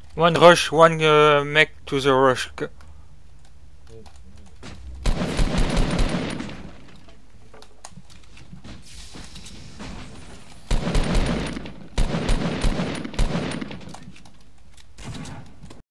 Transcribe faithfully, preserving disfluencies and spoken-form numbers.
One rush, one uh, mech to the rush.